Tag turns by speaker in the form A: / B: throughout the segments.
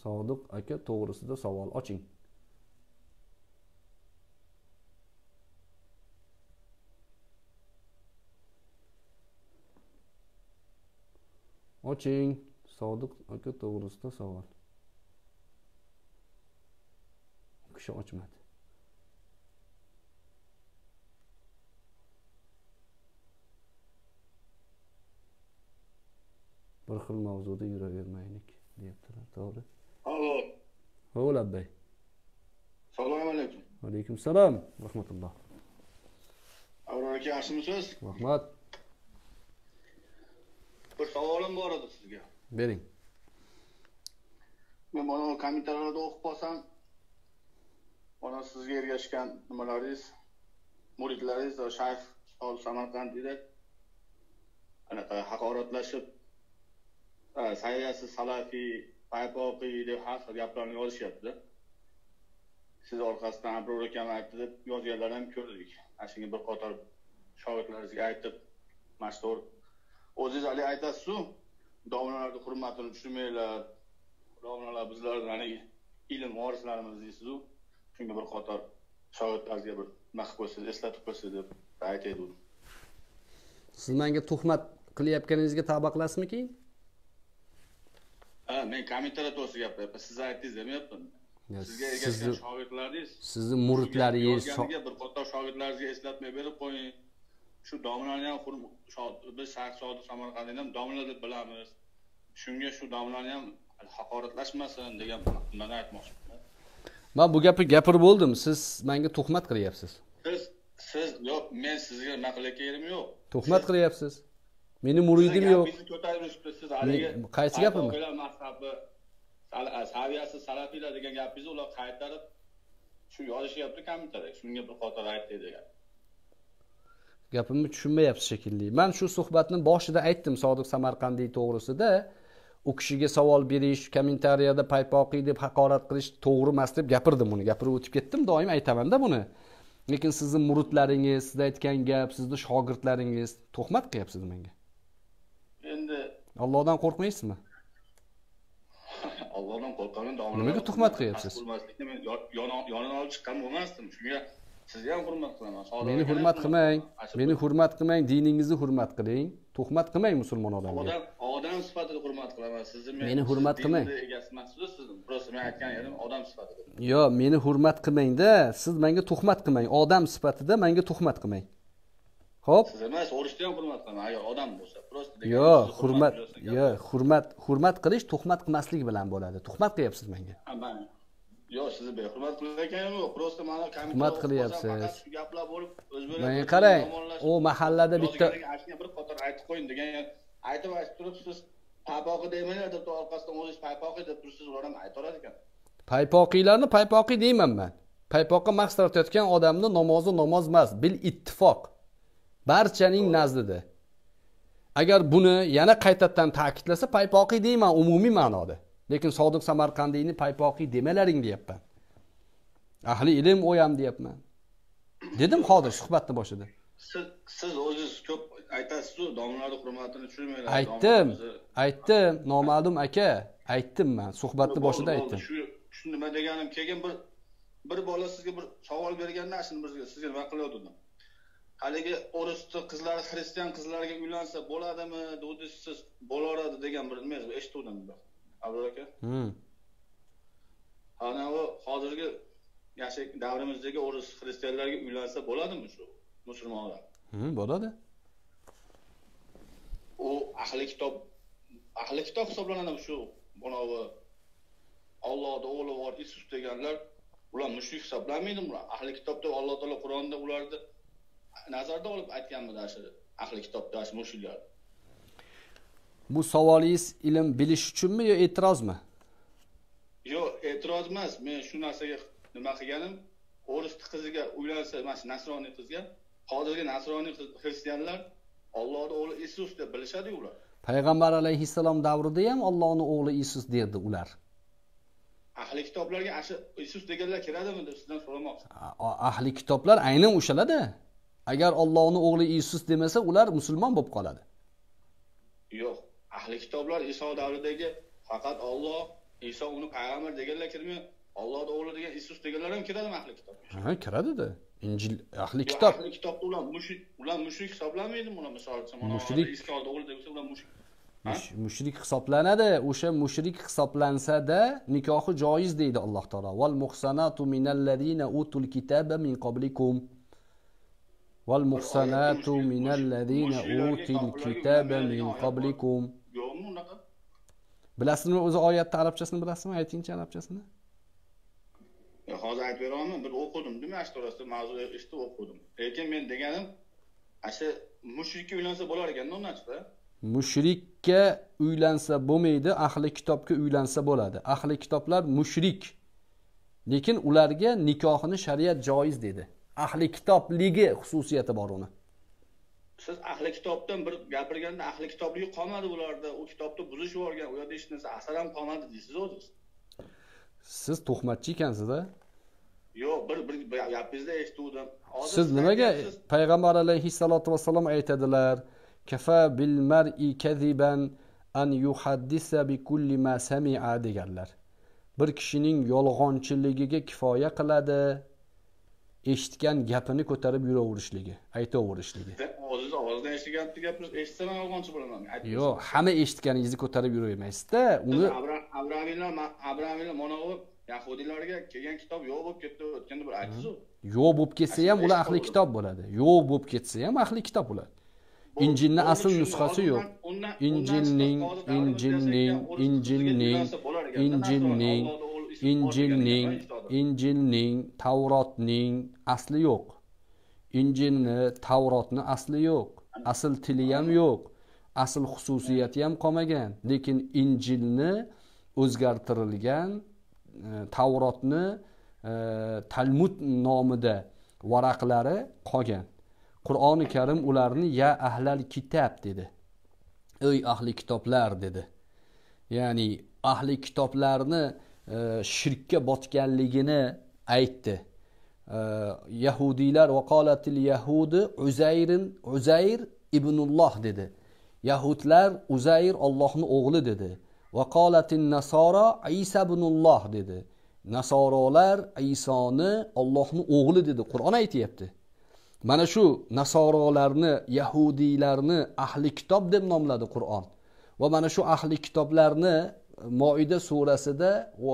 A: Sodiq aka to'g'risida savol oching. Oching. Sodiq aka to'g'risida savol. Kishi ochmadi. Bir xil mavzuda yuravermaylik, deyaptilar. To'g'ri.
B: Alo.
A: O'lab bey.
B: Assalomu alaykum.
A: Alaykum salom. Rahmatulloh.
B: Avror aka, yaxshimisiz?
A: Rahmat.
B: Bir savolim bor edi sizga.
A: Bering.
B: Men mana kommentariyada o'qib qolsam, mana sizga ergashgan nimalaringiz, muridlaringiz va shayx Samarqandida anaqa haqoratlashib, saviyasi salafiy, paypoqiy deb har xil gaplarni yozishyapti. Siz orqasidan Abror akam aytdi deb yozganlar ham ko'rdik. Shunga bir qator shogirdlaringizga aytib, mashhur o'zingiz hali aytasiz-ku, domlalarning hurmatini tushirmanglar. Domlalar bizlarning ilm varislarimiz deysiz-ku. Shunga bir qator shogirdlaringizga bir naqd qo'ysangiz, eslatib qo'ysangiz deb aytaydi.
A: Siz menga tuhmat qilyapganingizga tavba qilasizmi keyin?
B: Men kommentariyada to'g'ri gapiryapman. Siz aytdingiz demayapman. Sizga ergashgan shogirdlaringiz,
A: sizni muridlaringiz,
B: bir qator shogirdlaringizga eslatma berib qo'ying. Shu domlalarni ham biz Shayx Sodiq Samarqandini ham domla deb bilamiz. Shunga shu domlalarni ham haqoratlashmasin degan bundan aytmoqchiman.
A: Men bu gapni gapirib bo'ldim. Siz menga tuhmat qilyapsiz.
B: Siz yo'q, men sizga nima qilayotgan yerim yo'q.
A: Tuhmat qilyapsiz. Meni muridim yo'q.
B: Bizni ko'tarishibdi siz haligi.
A: Qaysi gapim?
B: Mazhabi saviyasi salafiylar degan gapingizni ular qaytarib shu yozishyapti kommentariyada. Shunga bir qator aytdi degan.
A: Gapimni tushunmayapsiz shekilli. Men shu suhbatning boshida aytdim Sodiq Samarqandiy to'g'risida. U kishiga savol berish, kommentariyada paypoqiy deb haqorat qilish to'g'ri emas deb gapirdim buni. Gapirib o'tib ketdim, doim aytaman-da buni. Lekin sizning muridlaringiz, siz aytgan gap, sizning shogirdlaringiz tuhmat qilyapsiz menga.
B: Endi
A: Allohdan qo'rqmaysizmi?
B: Allohdan qo'rqqanim domlalar.
A: Nimaga tuhmat qilyapsiz?
B: Men yonidan olib chiqqan bo'lmasdim. Shunga sizga ham hurmat qilaman.
A: Meni hurmat qilmang. Meni hurmat qilmang, diningizni hurmat qiling. Tuhmat qilmang musulmon odamga.
B: Odam sifatida hurmat qilaman. Sizni
A: meni hurmat qilmang.
B: Egasimasizsiz siz. Prosta men aytgan yerim odam sifatida.
A: Yo, meni hurmat qilmang-da, siz menga tuhmat qilmang. Odam sifatida menga tuhmat qilmang. Xo'p?
B: Siz emas, o'rishda ham hurmat qilaman. Agar odam bo'lsa, prosta
A: Yo, hurmat qilish tuhmat qilmaslik bilan bo'ladi. Tuhmat qilyapsiz menga.
B: Yo'q, sizni behurmat qilayotganim yo'q. Prosta mana
A: tuhmat qilyapsiz.
B: Shu gaplar bo'lib
A: Men qarang, u mahallada bitta
B: bir qator aytib qo'ying degan aytib turib siz paypoqi deymanglar deb orqasidan o'zingiz paypoqi deb tursiz, ular ham aytaveradi ekan.
A: Paypoqiylarni paypoqiy deyman men. Paypoqqa maqsad etayotgan odamni namozi namoz emas, bil ittifoq. Barchaning nazdida. Agar buni yana qaytadan ta'kidlasa paypoqiy deyman umumiy ma'noda. Lekin Sodiq Samarqandiyni paypoqiy demalaring deyapman. Ahli ilm o'yam deyapman. Dedim hozir suhbatning boshida.
B: Siz o'zingiz ko'p aytasiz-ku, domlalarning hurmatini tushirmanglar.
A: Aytdim, noma'lum aka. Aytdim men, suhbatning boshida aytdim.
B: Shu nima deganim, keyin bir bola sizga bir savol berganda shuni sizga nima qilyotdim. Haligi o'risni qizlari xristian qizlarga uylansa bo'ladimi? Dedi siz bo'laveradi degan bir nima eshitdim ben. Abror aka. Ana u hozirgi davrimizdagi o'ris xristianlarga uylansa bo'ladimi shu musulmonlar?
A: Bo'ladi.
B: U ahli kitob hisoblanadi shu. Bunavi Allohning o'g'li bor, Isus deganlar, ular mushrik hisoblanmaydimi ular? Ahli kitobda Alloh taolo Qur'onda ularni nazarda olib aytganmidi shu ahli kitobda shu mushriklar?
A: Bu savolingiz ilm bilish uchunmi yo e'tirozmi?
B: Yo'q, e'tiroz emas. Men shu narsaga nima qilganim, o'ris qiziga uylansa, mana nasroniy qizga, hozirgi nasroniy xristianlar Allohning o'g'li Isus deb bilishadi ular.
A: Payg'ambar alayhissalom davrida ham Allohning o'g'li Isus derdi ular.
B: Ahli kitoblarga Isus deganlar kiradimi deb sizdan so'ramoqchiman.
A: Ahli kitoblar aynan o'shalarda. Agar Allohning o'g'li Isus demasa, ular musulmon bo'lib qoladi.
B: Yo'q, ahli kitoblar Iso davridagi faqat Alloh Iso uni payg'ambar deganlar kirmaydi. Allohning o'g'li degan Isus deganlar ham kiradimi ahli kitobga?
A: Ha, kiradi-da. Injil ahli kitob.
B: Ahli kitobda ular mushrik hisoblanmaydimi? Ular misol uchun mana
A: Mushrik.
B: Iskoning o'g'li desa ular mushrik.
A: Mushrik hisoblanadi. O'sha mushrik hisoblansa-da nikohi joiz deydi Alloh taolo. Val muhsanatu minallazina utul kitaba min qablikum. Val muhsanatu minallazina util kitaba min qablikum.
B: Yo'qmi unaqa?
A: Bilasizmi o'zi oyatning arabchasini bilasizmi? Aytingchi arabchasini.
B: Hozir aytib beraman, bir o'qidim, nima ash to'g'risida mavzu eshitib o'qidim. Lekin men deganim, asha mushrikka uylansa bo'lar ekan, undan chiqdi.
A: Mushrikka uylansa bo'lmaydi, ahli kitobga uylansa bo'ladi. Ahli kitoblar mushrik. Lekin ularga nikohini shariat joiz dedi. Ahli kitobligi xususiyati bor uni.
B: Siz ahli kitobdan bir gapirganda ahli kitobligi qolmadi bularda, u kitobda buzish bo'lgan, u yerda hech narsa asar ham qolmadi deysiz o'zingiz.
A: Siz tuhmatchi ekansiz-da.
B: Yo'q, bir gapingizda eshitdim.
A: Siz nimaga payg'ambar alayhissalatu vassalom aytadilar? Kafa bil mar'i kaziban an yuhaddisa bi kulli ma sami'a deganlar. Bir kishining yolg'onchiligiga kifoya qiladi eshitgan gapini ko'tarib yuraverishligi, aytaverishligi.
B: O'zingiz ovozdan eshitganni gapni eshitsam yolg'onchi bo'laman.
A: Yo'q, hamma eshitganingizni ko'tarib yuravermaysiz-da. Uni
B: Abrahamlar mana u yahudiylarga kelgan kitob yo'q bo'lib ketdi, o'tganda bir aytsiz-ku.
A: Yo'q bo'lib ketsa ham ular ahli kitob bo'ladi. Yo'q bo'lib ketsa ham ahli kitob bo'ladi. Injilning asl nusxasi yo'q. Injilning, Tavrotning asli yo'q. Injilni, Tavrotni asli yo'q. Asl tili ham yo'q. Asl xususiyati ham qolmagan. Lekin Injilni o'zgartirilgan, Tavrotni Talmud nomida varaqlari qolgan. Qur'oni Karim ularni ya ahlal kitob dedi. Ey ahli kitoblar dedi. Ya'ni ahli kitoblarni shirkka botganligini aytdi. Yahudiylar va qolatil yahudi Uzayr ibnulloh dedi. Yahudlar Uzayr Allohning o'g'li dedi. Va qolatin nasara Isa ibnulloh dedi. Nasorolar Isoni Allohning o'g'li dedi. Qur'on aytayapti. Mana shu nasorolarni, yahudiylarni ahli kitob deb nomladi Qur'on. Va mana shu ahli kitoblarni Moida surasida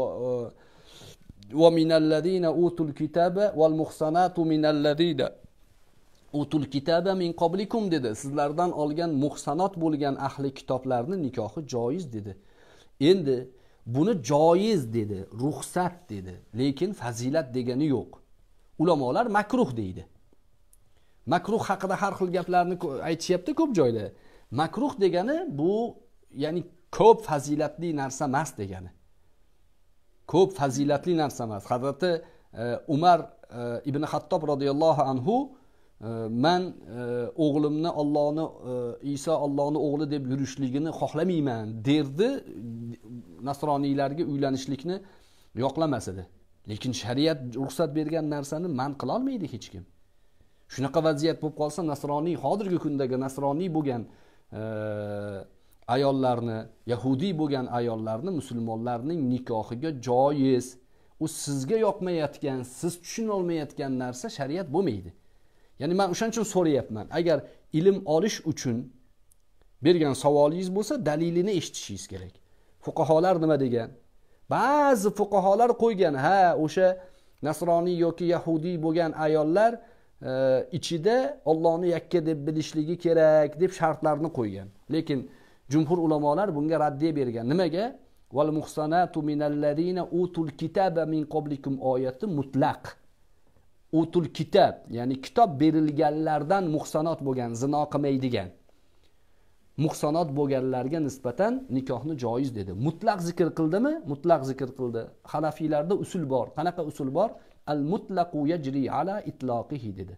A: va minallazina utul kitaba val muhsanatu minallazina utul kitaba min qablikum dedi. Sizlardan olgan muhsanot bo'lgan ahli kitoblarni nikohi joiz dedi. Endi buni joiz dedi, ruxsat dedi. Lekin fazilat degani yo'q. Ulamolar makruh deydi. Makruh haqida har xil gaplarni aytishyapti ko'p joyda. Makruh degani bu ya'ni ko'p fazilatli narsa emas degani. Ko'p fazilatli narsa emas. Hazrati Umar ibn Xattob radhiyallohu anhu men o'g'limni Allohni Iso Allohning o'g'li deb yurishligini xohlamayman derdi. Nasroniylarga uylanishlikni yoqlamas edi. Lekin shariat ruxsat bergan narsani man qila olmaydi hech kim. Shunaqa vaziyat bo'lib qolsa, nasroniy hozirgi kundagi nasroniy bo'lgan ayollarni, yahudiy bo'lgan ayollarni musulmonlarning nikohiga joiz. U sizga yoqmayotgan, siz tushuna olmayotgan narsa shariat bo'lmaydi. Ya'ni men o'shaning uchun so'rayapman. Agar ilm olish uchun bergan savolingiz bo'lsa, dalilini eshitishingiz kerak. Fuqaholar nima degan? Ba'zi fuqaholar qo'ygan, ha, o'sha nasroniy yoki yahudiy bo'lgan ayollar ichida Allohni yakka deb bilishligi kerak deb shartlarni qo'ygan. Lekin jumhur ulamolar bunga raddiya bergan. Nimaga? Val muhsanatu minallazina utul kitaba min qablikum oyati mutlaq. Utul kitab, ya'ni kitob berilganlardan muhsanot bo'lgan, zino qilmaydigan. Muhsanot bo'lganlarga nisbatan nikohni joiz dedi. Mutlaq zikr qildimi? Mutlaq zikr qildi. Hanafiylarda usul bor. Qanaqa usul bor? Al-mutlaqu yajri ala itlaqihi dedi.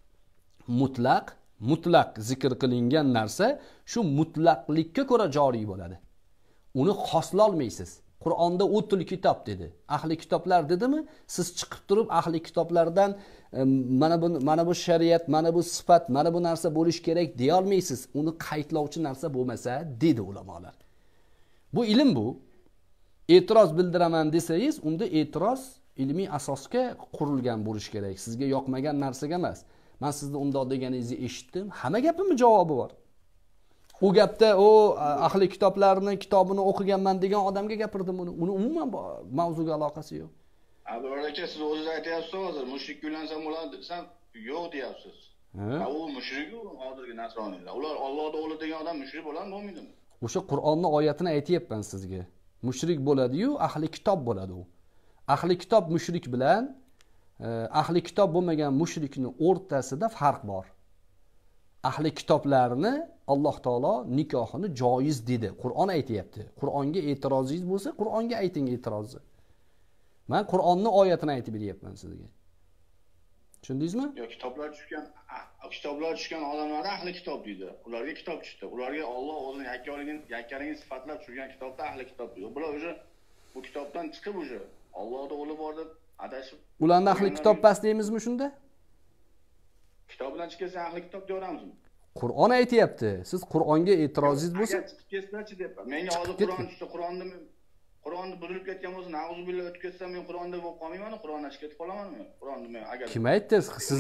A: Mutlaq zikr qilingan narsa shu mutlaqlikka ko'ra joriy bo'ladi. Uni xoslolmaysiz. Qur'onda utul kitob dedi. Ahli kitoblar dedimi? Siz chiqib turib ahli kitoblardan mana bu shariat, mana bu sifat, mana bu narsa bo'lish kerak deya olmaysiz. Uni qaytlovchi narsa bo'lmasa dedi ulamolar. Bu ilm bu. e'tiroz bildiraman desangiz, unda e'tiroz ilmiy asosga qurilgan bo'lishi kerak. Sizga yoqmagan narsaga emas. Men sizni undoq deganingizni eshitdim. Hamma gapimning javobi bor. U gapda ahli kitoblarning kitobini o'qiganman degan odamga gapirdim uni. Uni umuman mavzuga aloqasi yo'q.
B: Abdullah aka, siz o'zingiz aytyapsiz hozir, mushrik uylansam bo'ladi desam, yo'q deyapsiz. U mushrik hozirgi nasroniylar. Ular Allohning o'g'li degan odam mushrik bo'ladimi, bo'lmaydimi?
A: O'sha Qur'onning oyatini aytayapman sizga. Mushrik bo'ladi-yu, ahli kitob bo'ladi u. Ahli kitob mushrik bilan ahli kitob bo'lmagan mushrikning o'rtasida farq bor. Ahli kitoblarni Alloh taolo nikohini joiz dedi. Qur'on aytayapti. Qur'onga e'tirozingiz bo'lsa, Qur'onga ayting e'tirozni. Men Qur'onning oyatini aytib beryapman sizga. Tushundingizmi?
B: Yo'q, kitoblar tushgan odamlar ahli kitob deydi. Ularga kitob tushdi. Ularga Alloh o'zining yakkaligini sifatlab tushgan kitobda ahli kitob deydi. Bular o'sha bu kitobdan chiqib o'sha Allohning o'g'li bor deb adashib.
A: Ularni ahli kitob past deymizmi shunda?
B: Kitobdan chiqsa ahli kitob deyoramizmi?
A: Qur'on aytayapti. Siz Qur'onga e'tirozingiz bo'lsa,
B: chiqib ketsa-chi deb. Menga hozir Qur'on tushsa, Qur'onni burilib ketgan bo'lsa, na'uzu billah o'tib ketsam, men Qur'onda bo'lib qolmayman-ku, Qur'ondan chiqib ketib qolamanmi? Qur'onni men agar
A: kim aytdi?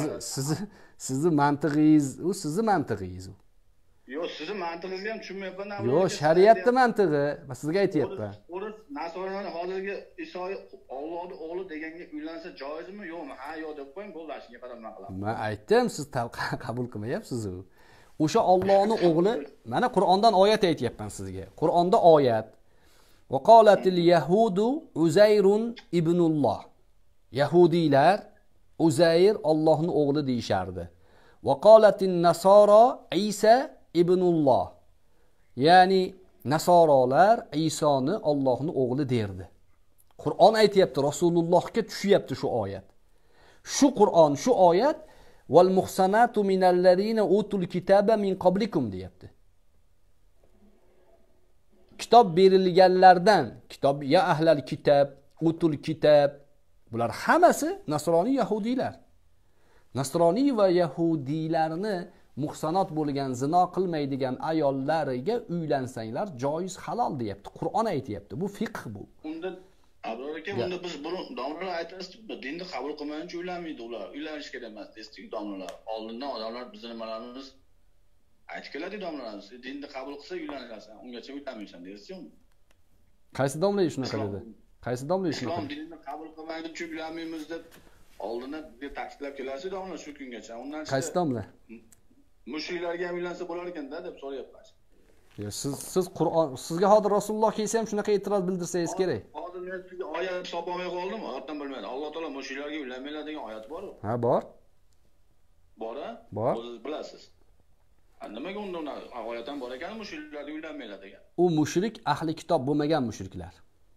A: Sizni mantig'ingiz, u sizni mantig'ingiz u.
B: Yo'q, sizni mantig'ingizni ham tushunmayapman.
A: Yo'q, shariatning mantig'i. Men sizga aytayapman.
B: O'ris nasoralar hozirgi Iso Allohning o'g'li deganga uylansa joizmi, yo'qmi? Ha, yo'q deb qo'ying, bo'ldi, shunga qarab nima qilaman.
A: Men aytdim, siz qabul qilmayapsiz u. O'sha Allohning o'g'li, mana Qur'ondan oyat aytayapman sizga. Qur'onda oyat: "Va qolatil yahudu Uzayrun ibnulloh." Yahudiylar Uzayr Allohning o'g'li deyishardi. "Va qolatin nasara Isa ibnulloh." Ya'ni nasorolar Isoni Allohning o'g'li derdi. Qur'on aytayapti, Rasulullohga tushyapti shu oyat. Shu Qur'on, shu oyat "Val muhsanatu minallazina utul kitaba min qablikum" deyapti. Kitob berilganlardan, kitob ya ahlal kitob, utul kitob, bular hammasi nasroniy yahudiylar. Nasroniy va yahudiylarni muhsanot bo'lgan, zino qilmaydigan ayollariga uylansanglar joiz, halol deyapti. Qur'on aytayapti. Bu fiqh bu.
B: Unda Abdullah aka, unda biz buni domlalar aytasiz, dinni qabul qilmaguncha uylanmaydi ular. Uylanish kerak emas, desdik domlalar. Oldindan odamlar bizning nimalarimiz aytib keladi domlalarimiz. Dinni qabul qilsa uylanasan, ungacha uylanmaysan deysiz-ku.
A: Qaysi domla shunaqa dedi? Qaysi domla shunaqa?
B: Islom dinini qabul qilmaguncha uylanmaymiz deb oldindan ta'kidlab kelasiz domlalar shu kungacha. Undan
A: Qaysi domla?
B: Mushriklarga ham uylansa bo'lar ekan-da deb so'rayapman.
A: Yo, siz Qur'on, sizga hozir Rasululloh kelsa ham shunaqa e'tiroz bildirsangiz kerak.
B: Hozir men sizga oyat topolmay qoldim, oyatdan bilmayman. Alloh taolo mushriklarga uylanmanglar degan oyat bor-ku.
A: Ha, bor.
B: Bor-a?
A: Bor.
B: O'zingiz bilasiz. Nimaga unda oyatdan bor ekan, mushriklarga uylanmanglar degan?
A: U mushrik ahli kitob bo'lmagan mushriklar.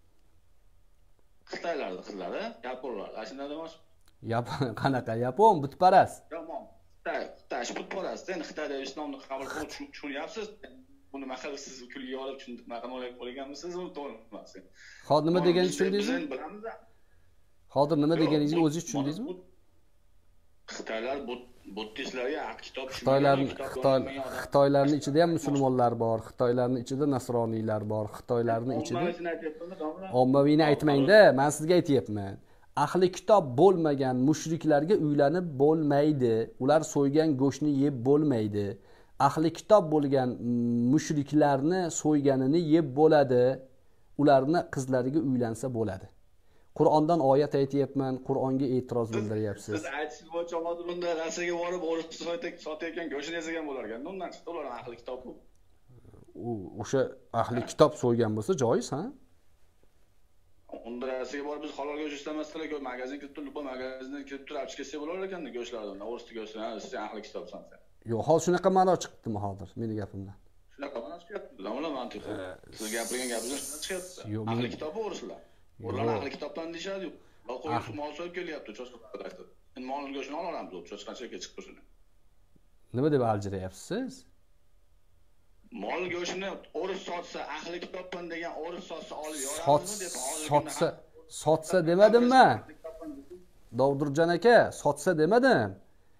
B: Xitoylarning qizlari, yaponlar, shunday demoqchi.
A: Yapon qanaqa? Yapon butparast.
B: Tamam. Xitoy butparast. Endi Xitoyda islomni qabul qilib tushunyapsiz. Buni nima qilib siz kulgi olib tushunib, nima qilib qo'yganmisiz, uni to'g'rimas.
A: Hozir nima deganingizni tushundingizmi? Hozir nima deganingizni o'zingiz tushundingizmi?
B: Xitoylar buddistlarga kitob
A: Xitoylarning ichida ham musulmonlar bor, Xitoylarning ichida nasroniylar bor, Xitoylarning ichida ommaviyni aytmang-da, men sizga aytayapman. Ahli kitob bo'lmagan mushriklarga uylanib bo'lmaydi. Ular so'ygan go'shtni yeb bo'lmaydi. Ahli kitob bo'lgan mushriklarni so'yganini yeb bo'ladi. Ularni qizlariga uylansa bo'ladi. Qur'ondan oyat aytayapman, Qur'onga e'tiroz bildiryapsiz.
B: Siz aytishingiz bo'yicha hozir unda Rossiyaga borib, o'ris sotayotgan go'shtni yesagan bo'lar ekan. Undan chiqdi ular ahli kitob.
A: O'sha ahli kitob so'ygan bo'lsa joiz, ha?
B: Unda Rossiyaga borib biz halol go'sht istamasdan magazin kirib turib, magazindan kirib turib olib kelsa bo'lar-ekanda go'shtlardan, o'ris go'shtini, siz ahli kitobsan sen.
A: Yo'q, hozir shunaqa ma'no chiqdimi hozir meni gapimdan?
B: Shunaqa ma'no chiqyapti. Domla mantiqi. Siz gapirgan gapingiz chiqyapti. Ahli kitobi o'rislar. Ular ahli kitobdan deyishadi-yu. Qo'yib mol so'yib kelyapti, cho'chqa. Endi molning go'shtini olamiz, cho'chqachaga chiqib tursin.
A: Nima deb aljirayapsiz?
B: Mol go'shtini o'ris sotsa, ahli kitobdan degan o'ris sotsa olib yoramizmi deb
A: sotsa demadimmi? Dovdirjon aka, sotsa demadim.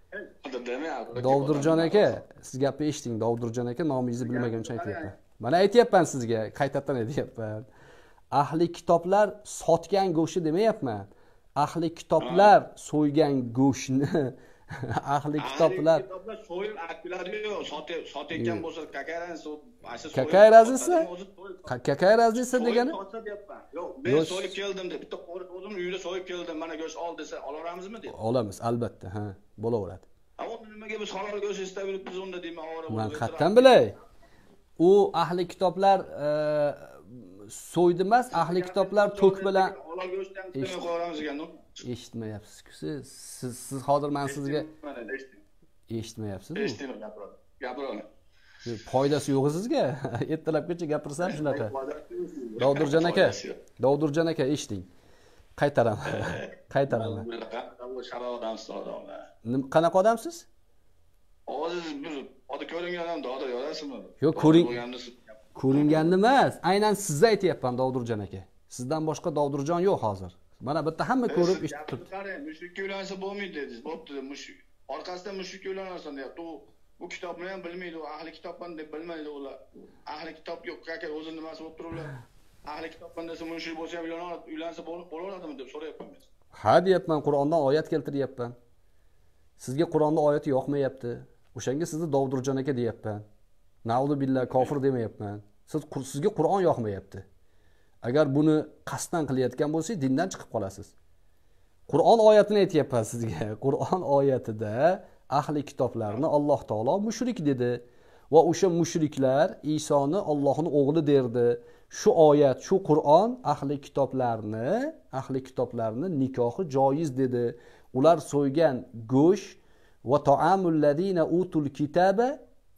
A: Dovdirjon aka, siz gapni eshiting. Dovdirjon aka nomingizni bilmaguncha aytyapman. Mana aytyapman sizga, qaytadan aytyapman. ahli kitoblar sotgan go'shti demayapman. Ahli kitoblar so'ygan go'shtni ahli kitoblar
B: so'yib akiladiyu sotayotgan bo'lsa
A: kakay razisi degani
B: yo'q men so'yib keldim deb bitta o'zim uyda so'yib keldim mana go'sht ol desa olaveramizmi deb
A: olamiz albatta ha bo'laveradi
B: unda nimaga biz halol go'sht istab yuribmiz unda deyman
A: man qayerdan bilay u ahli kitoblar so'ydi emas ahli kitoblar to'k bilan
B: halol go'shtdan istamay qo'yamiz ekan
A: eshitmayapsiz-ku siz hozir men sizga eshitmayapsiz-ku
B: eshitmayman gapiraman
A: foydasi yo'q sizga ertalabgacha gapirsam shunaqa Dovdirjon aka eshiting qaytaraman qanaqa odamsiz
B: hozir bir ko'ringan odam yorasizmi
A: yo'q ko'ringanni emas aynan sizni aytyapman Dovdirjon aka sizdan boshqa Dovdirjon yo'q hozir mana bitta hamma ko'rib eshitib turibdi
B: qarang mushrikka uylansa bo'lmaydi dedingiz bo'pti mushrik orqasidan mushrikka uylanasan deyapti bu kitobni ham bilmaydi u ahli kitobman deb bilmaydi ular ahli kitob yo'q aka o'zi nimasi bo'lib turiblar ahli kitobman desa mushrik bo'lsa ham uylansa bo'laveradimi deb so'rayapman men
A: ha deyapman Qur'ondan oyat keltiryapman sizga Qur'onda oyati yoqmayapti o'shanga sizni Dovdirjon aka deyapman na'udhu billah kofir demayapman sizga Qur'on yoqmayapti agar buni qasddan qilayotgan bo'lsangiz dindan chiqib qolasiz Qur'on oyatini aytyapman sizga Qur'on oyatida ahli kitoblarni Alloh taolo mushrik dedi va o'sha mushriklar Isoni Allohning o'g'li derdi shu oyat shu Qur'on ahli kitoblarni nikohi joiz dedi ular so'ygan go'sht va ta'amul ladina utul kitaba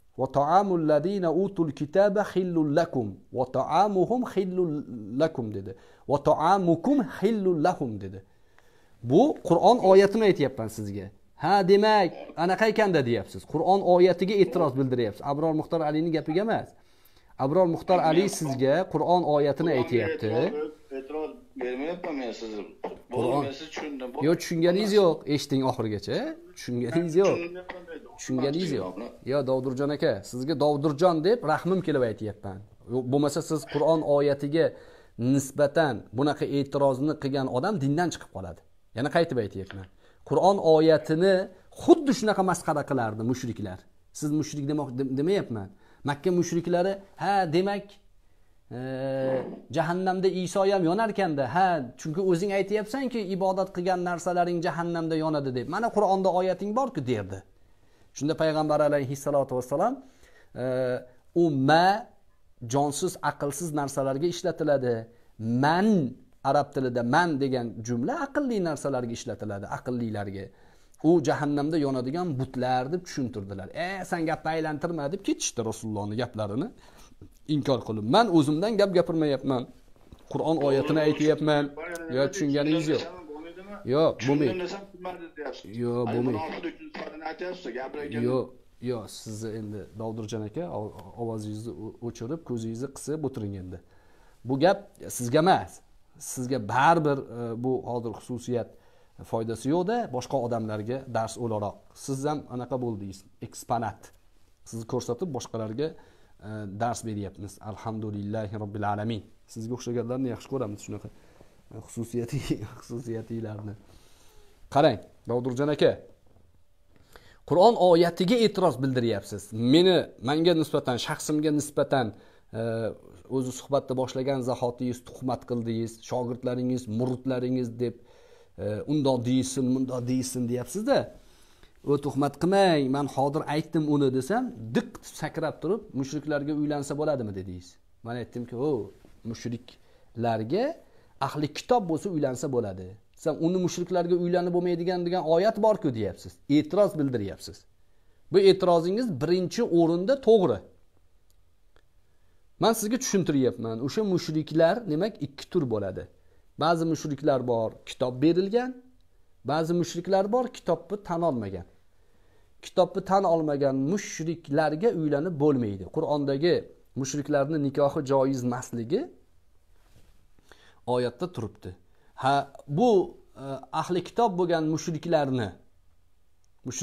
A: xillul lakum va ta'amuhum xillul lakum dedi va ta'amukum xillul lahum dedi bu Qur'on oyatini aytyapman sizga ha demak anaqa ekanda deyapsiz Qur'on oyatiga e'tiroz bildiryapsiz Abror Muxtor Alining gapiga emas Abror Muxtor Ali sizga Qur'on oyatini aytyapti
B: e'tiroz bermayapman men sizni siz tushundim
A: yo'q tushunganingiz yo'q eshiting oxirigacha tushunganingiz yo'q yo Dovdirjon aka sizga Dovdirjon deb rahmim kelib aytyapman bo'lmasa siz Qur'on oyatiga nisbatan bunaqa e'tirozni qilgan odam dindan chiqib qoladi yana qaytib aytyapman Qur'on oyatini xuddi shunaqa masxara qilardi mushriklar siz mushrik demayapman Makka mushriklari ha demak jahannamda Iso ham yonar ekanda ha chunki o'zing aytayapsan-ki ibodat qilgan narsalaring jahannamda yonadi deb mana Qur'onda oyating bor-ku derdi shunda payg'ambar alayhissalatu vassalam u jonsiz aqlsiz narsalarga ishlatiladi man arab tilida man degan jumla aqlli narsalarga ishlatiladi aqllilarga u jahannamda yonadigan butlar deb tushuntirdilar sen gapni aylantirma deb ketishdi Rasulullohning gaplarini inkor qilib men o'zimdan gap gapirmayapman Qur'on oyatini aytayapman yo tushunganingiz yo'q yo'q bo'lmaydi yo'q sizni endi Dovdirjon aka ovozingizni o'chirib ko'zingizni qisib o'tiring endi bu gap sizga emas sizga baribir bu hozir xususiyat foydasi yo'qda boshqa odamlarga dars o'laroq siz ham anaqa bo'ldingiz eksponat sizni ko'rsatib boshqalarga dars beryapmiz alhamdulillahi robbil alamin sizga o'xshaganlarni yaxshi ko'ramiz shunaqa xususiyatlarni qarang Dovdirjon aka Qur'on oyatiga e'tiroz bildiryapsiz menga nisbatan shaxsimga nisbatan o'zi suhbatni boshlagan zahotingiz tuhmat qildingiz shogirdlaringiz muridlaringiz deb undoq deysin mundoq deysin deyapsiz-da o tuhmat qilmang men hozir aytdim uni desam diq sakrab turib mushriklarga uylansa bo'ladimi dedingiz men aytdimki mushriklarga ahli kitob bo'lsa uylansa bo'ladi sen uni mushriklarga uylanib bo'lmaydigan degan oyat bor-ku deyapsiz e'tiroz bildiryapsiz bu e'tirozingiz birinchi o'rinda to'g'ri men sizga tushuntiryapman o'sha mushriklar demak ikki tur bo'ladi ba'zi mushriklar bor kitob berilgan ba'zi mushriklar bor kitobni tan olmagan kitobni tan olmagan mushriklarga uylanib bo'lmaydi Qur'ondagi mushriklarning nikohi joiz emasligi oyatda turibdi ha bu ahli kitob bo'lgan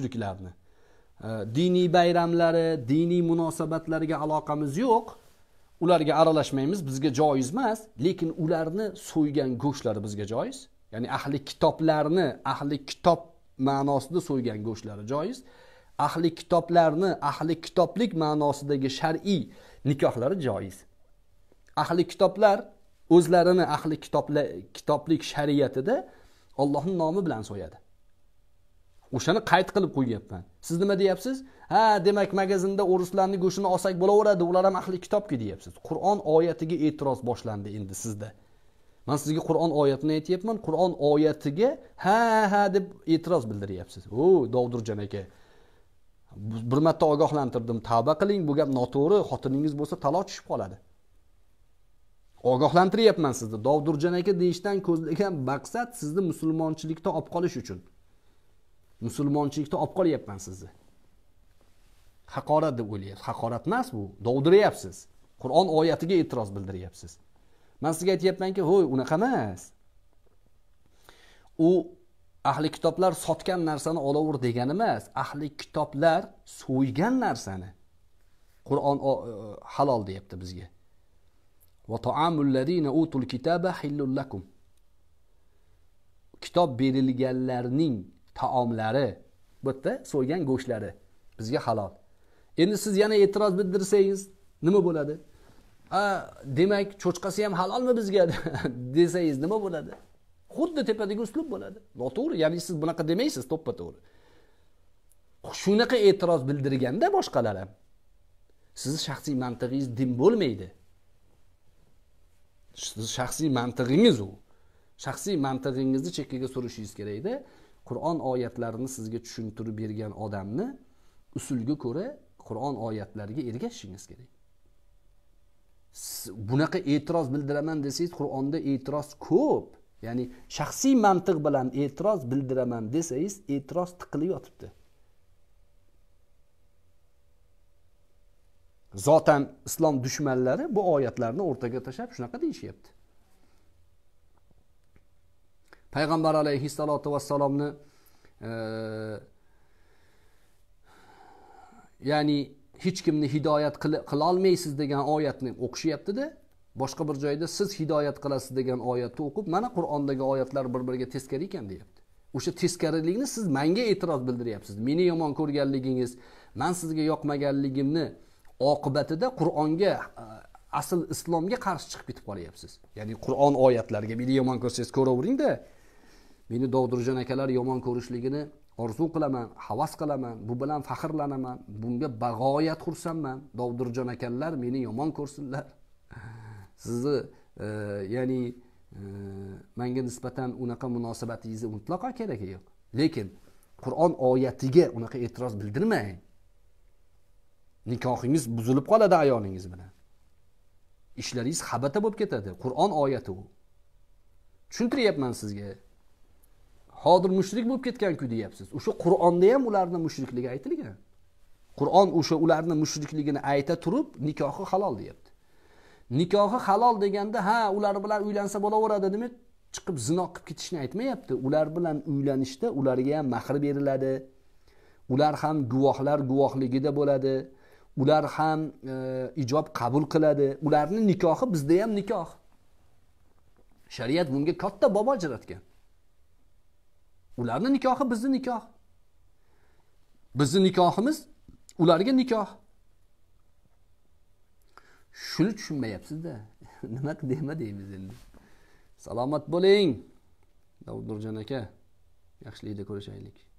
A: mushriklarni diniy bayramlari diniy munosabatlariga aloqamiz yo'q ularga aralashmaymiz, bizga joiz emas, lekin ularni so'ygan go'shtlari bizga joiz. Ya'ni ahli kitoblarni, ahli kitob ma'nosida so'ygan go'shtlari joiz. Ahli kitoblarni, ahli kitoblik ma'nosidagi shar'iy nikohlari joiz. Ahli kitoblar o'zlarini ahli kitoblik shariatida Allohning nomi bilan so'yadi. O'shani qayd qilib qo'yyapman. Siz nima deyapsiz? Ha, demak magazinda o'rislarning go'shini olsak bo'laveradi, ular ham ahli kitobki deyapsiz. Qur'on oyatiga e'tiroz boshlandi endi sizda. Men sizga Qur'on oyatini aytayapman. Qur'on oyatiga ha deb e'tiroz bildiryapsiz. O, Dovdirjon aka. Bir marta ogohlantirdim. Tavba qiling, bu gap noto'g'ri. Xotiningiz bo'lsa taloq tushib qoladi. Ogohlantiryapman sizni. Dovdirjon aka deyishdan ko'zlagan maqsad sizni musulmonchilikda olib qolish uchun. Musulmonchilikda olib qolyapman sizni. Haqorat deb o'ylayapsiz. Haqorat emas bu. Dovdiryapsiz. Qur'on oyatiga e'tiroz bildiryapsiz. Men sizga aytayapmanki, "Ho'y, unaqa emas. U ahli kitoblar sotgan narsani olaver degani emas. Ahli kitoblar so'ygan narsani Qur'on halol deyapti bizga. Va ta'amul ladina utul kitaba hillul lakum." Kitob berilganlarning taomlari, bu yerda so'ygan go'shtlari bizga halol. Endi siz yana e'tiroz bildirsangiz nima bo'ladi? Demak, cho'chqasi ham halolmi bizga desangiz nima bo'ladi? Xuddi tepadagi uslub bo'ladi. Noto'g'ri, ya'ni siz bunaqa demaysiz, to'ppa-to'g'ri. Shunaqa e'tiroz bildirganda boshqalar ham sizni shaxsiy mantig'ingiz din bo'lmaydi. Siz shaxsiy mantig'ingiz u. Shaxsiy mantig'ingizni chekkaga surishingiz kerakda. Qur'on oyatlarini sizga tushuntirib bergan odamni usulga ko'ra Qur'on oyatlariga ergashishingiz kerak. Bunaqa e'tiroz bildiraman desangiz, Qur'onda e'tiroz ko'p. Ya'ni shaxsiy mantiq bilan e'tiroz bildiraman desangiz, e'tiroz tiqilib yotibdi. Zotan islom dushmanlari bu oyatlarni o'rtaga tashlab shunaqa deyishyapti. Payg'ambar alayhissalatu vassalomni ya'ni hech kimni hidoyat qila olmaysiz degan oyatni o'qishyapti-da, boshqa bir joyda siz hidoyat qilasiz degan oyatni o'qib, mana Qur'ondagi oyatlar bir-biriga teskari ekan deyapti. O'sha teskarilikni siz menga e'tiroz bildiryapsiz. Meni yomon ko'rganligingiz, men sizga yoqmaganligimni oqibatida Qur'onga, asl islomga qarshi chiqib ketib qolyapsiz. Ya'ni Qur'on oyatlariga meni yomon ko'rsangiz ko'ravering-da. Meni Dovdirjon akalar yomon ko'rishligini orzu qilaman, havas qilaman, bu bilan faxrlanaman, bunga bag'oyat xursandman. Dovdirjon akalar meni yomon ko'rsinlar. Sizni ya'ni menga nisbatan unaqa munosabatingizni mutlaqo keragi yo'q. Lekin Qur'on oyatiga unaqa e'tiroz bildirmang. Nikohingiz buzilib qoladi ayolingiz bilan. Ishlaringiz xabata bo'lib ketadi. Qur'on oyati u. Tushuntiryapman sizga. Hozir mushrik bo'lib ketgan-ku deyapsiz. O'sha Qur'onda ham ularning mushrikligi aytilgan. Qur'on o'sha ularning mushrikligini ayta turib, nikohi halol deyapti. Nikohi halol deganda, ha, ular bilan uylansa bo'laveradi demak, chiqib zino qilib ketishni aytmayapti. Ular bilan uylanishda ularga ham mahr beriladi. Ular ham guvohlar guvohligida bo'ladi. Ular ham ijob qabul qiladi. Ularning nikohi bizda ham nikoh. Shariat bunga katta bobo ajratgan. Ularning nikohi bizning nikoh. Bizning nikohimiz ularga nikoh. Shuni tushunmayapsiz-da. Nima deymiz endi? Salomat bo'ling. Dovdirjon aka, yaxshilikda ko'rishaylik.